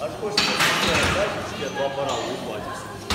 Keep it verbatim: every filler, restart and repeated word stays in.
Acho que você vai dar, a gente quer do Aparaú, pode ser.